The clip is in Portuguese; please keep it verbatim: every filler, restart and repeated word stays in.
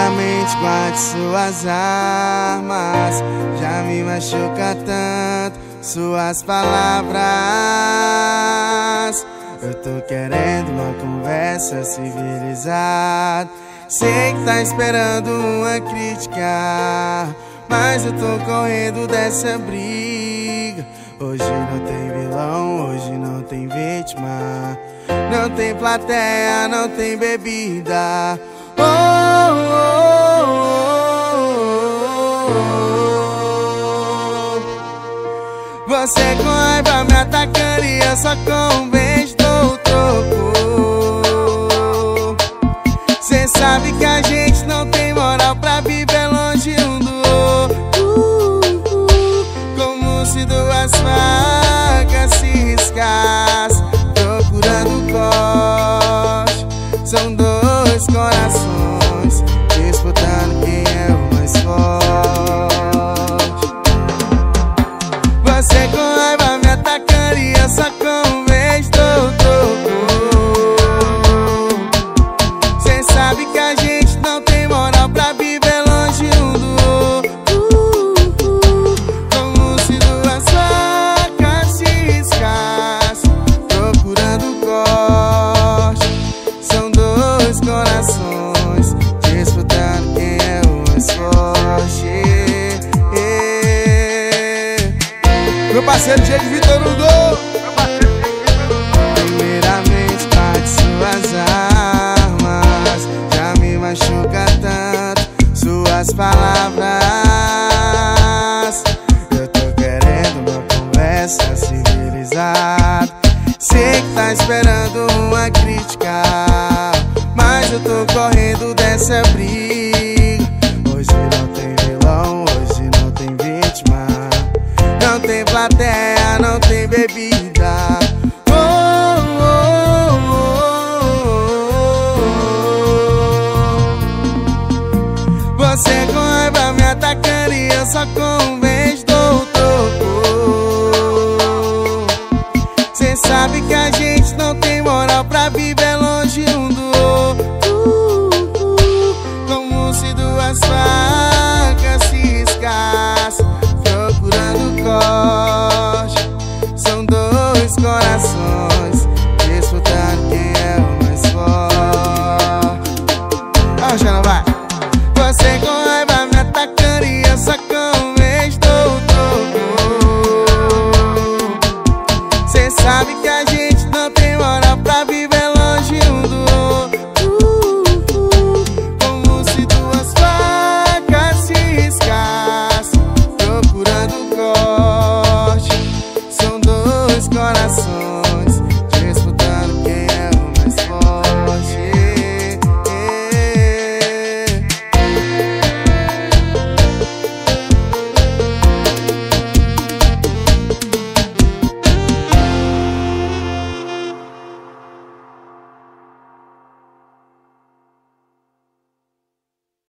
Primeiramente guarde suas armas, já me machuca tanto suas palavras. Eu tô querendo uma conversa civilizada. Sei que tá esperando uma crítica, mas eu tô correndo dessa briga. Hoje não tem vilão, hoje não tem vítima, não tem plateia, não tem bebida. Oh, oh, oh, oh. Você com raiva me atacando e eu só com um beijo dou o troco. Cê sabe que a gente não tem moral pra viver longe um do outro, como se duas facas se riscassem procurando corte. São dois corações disputando quem é o mais forte. Você com raiva me atacando e eu só com um beijo dou o troco. Cê sabe que a gente não tem moral pra viver longe um do outro, como se duas facas se riscassem procurando corte. São dois corações disputando quem é o mais forte. Meu parceiro Diego Vitor Nudô. Primeiramente guarde suas armas, já me machuca tanto suas palavras. Eu tô querendo uma conversa civilizada. Sei que tá esperando uma crítica, mas eu tô correndo dessa briga. Hoje não tem vilão, hoje não tem vítima, não tem plateia, não tem bebida. Oh, oh, oh, oh. Você com raiva me atacando e eu só com um beijo dou o troco. Cê sabe que a gente não tem moral pra viver